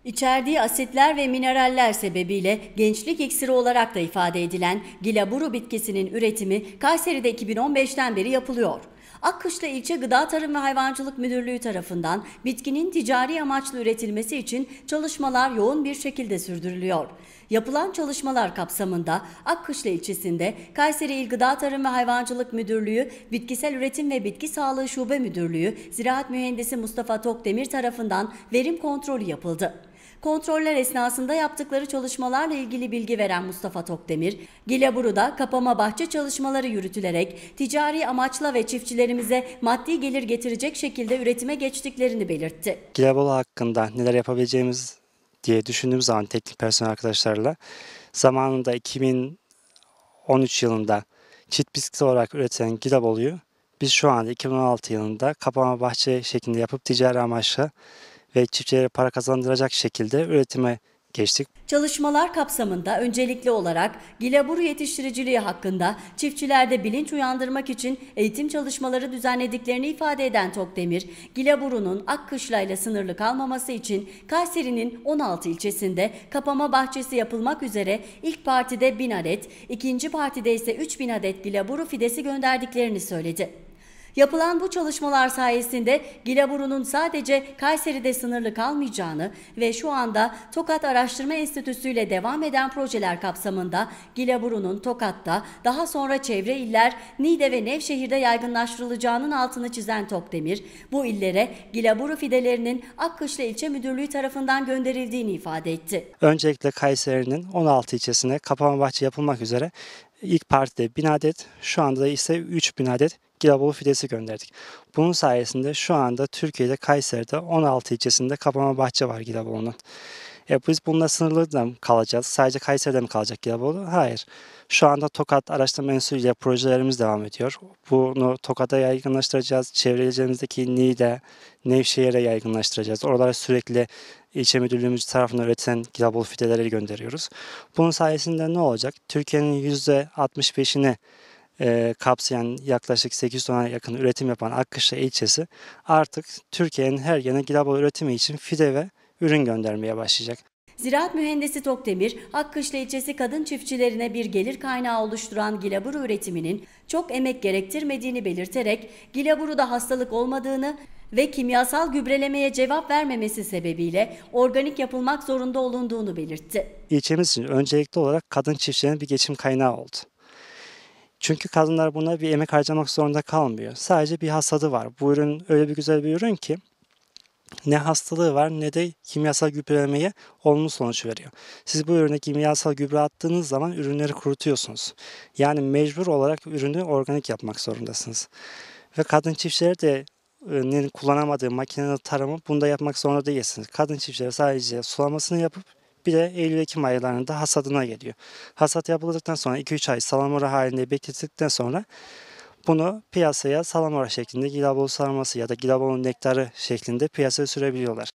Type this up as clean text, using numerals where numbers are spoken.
İçerdiği asitler ve mineraller sebebiyle gençlik iksiri olarak da ifade edilen gilaburu bitkisinin üretimi Kayseri'de 2015'ten beri yapılıyor. Akkışla İlçe Gıda Tarım ve Hayvancılık Müdürlüğü tarafından bitkinin ticari amaçlı üretilmesi için çalışmalar yoğun bir şekilde sürdürülüyor. Yapılan çalışmalar kapsamında Akkışla ilçesinde Kayseri İl Gıda Tarım ve Hayvancılık Müdürlüğü, Bitkisel Üretim ve Bitki Sağlığı Şube Müdürlüğü, Ziraat Mühendisi Mustafa Tokdemir tarafından verim kontrolü yapıldı. Kontroller esnasında yaptıkları çalışmalarla ilgili bilgi veren Mustafa Tokdemir, Gilaburu'da kapama bahçe çalışmaları yürütülerek ticari amaçla ve çiftçilerimize maddi gelir getirecek şekilde üretime geçtiklerini belirtti. Gilabolu hakkında neler yapabileceğimiz diye düşündüğümüz zaman teknik personel arkadaşlarla zamanında 2013 yılında çift bitkisi olarak üretilen Gilabolu'yu biz şu anda 2016 yılında kapama bahçe şeklinde yapıp ticari amaçla ve çiftçilere para kazandıracak şekilde üretime geçtik. Çalışmalar kapsamında öncelikli olarak gilaburu yetiştiriciliği hakkında çiftçilerde bilinç uyandırmak için eğitim çalışmaları düzenlediklerini ifade eden Tokdemir, gilaburunun Akkışla ile sınırlı kalmaması için Kayseri'nin 16 ilçesinde kapama bahçesi yapılmak üzere ilk partide 1000 adet, ikinci partide ise 3000 adet gilaburu fidesi gönderdiklerini söyledi. Yapılan bu çalışmalar sayesinde gilaburunun sadece Kayseri'de sınırlı kalmayacağını ve şu anda Tokat Araştırma Enstitüsü ile devam eden projeler kapsamında gilaburunun Tokat'ta, daha sonra çevre iller Niğde ve Nevşehir'de yaygınlaştırılacağının altını çizen Tokdemir, bu illere gilaburu fidelerinin Akkışla İlçe Müdürlüğü tarafından gönderildiğini ifade etti. Öncelikle Kayseri'nin 16 ilçesine kapama bahçe yapılmak üzere ilk partide 1000 adet, şu anda ise 3000 adet Gilabolu fidesi gönderdik. Bunun sayesinde şu anda Türkiye'de Kayseri'de 16 ilçesinde kapama bahçe var Gilabolu'nun. Biz bununla sınırlı da mı kalacağız? Sadece Kayseri'de mi kalacak Gilabolu? Hayır. Şu anda Tokat Araştırma Enstitüsü ile projelerimiz devam ediyor. Bunu Tokat'a yaygınlaştıracağız. Çevrelerimizdeki Niğde, Nevşehir'e yaygınlaştıracağız. Oralara sürekli ilçe müdürlüğümüz tarafından üretilen Gilabolu fideleri gönderiyoruz. Bunun sayesinde ne olacak? Türkiye'nin %65'ini kapsayan yaklaşık 800 tona yakın üretim yapan Akkışla ilçesi artık Türkiye'nin her yerine Gilabolu üretimi için fide ve ürün göndermeye başlayacak. Ziraat Mühendisi Tokdemir, Akkışla ilçesi kadın çiftçilerine bir gelir kaynağı oluşturan gilaburu üretiminin çok emek gerektirmediğini belirterek gilaburuda hastalık olmadığını ve kimyasal gübrelemeye cevap vermemesi sebebiyle organik yapılmak zorunda olunduğunu belirtti. İlçemiz için öncelikli olarak kadın çiftçilerin bir geçim kaynağı oldu. Çünkü kadınlar buna bir emek harcamak zorunda kalmıyor. Sadece bir hasadı var. Bu ürün öyle bir güzel bir ürün ki ne hastalığı var ne de kimyasal gübrelemeye olumlu sonuç veriyor. Siz bu ürüne kimyasal gübre attığınız zaman ürünleri kurutuyorsunuz. Yani mecbur olarak ürünü organik yapmak zorundasınız. Ve kadın çiftçiler de kullanamadığı makinenin tarımı bunda yapmak zorunda değilsiniz. Kadın çiftçiler sadece sulamasını yapıp bir de Eylül-Ekim aylarında hasadına geliyor. Hasat yapıldıktan sonra 2-3 ay salamura halinde beklettikten sonra bunu piyasaya salamura şeklinde Gilabolu sarması ya da Gilabolu nektarı şeklinde piyasaya sürebiliyorlar.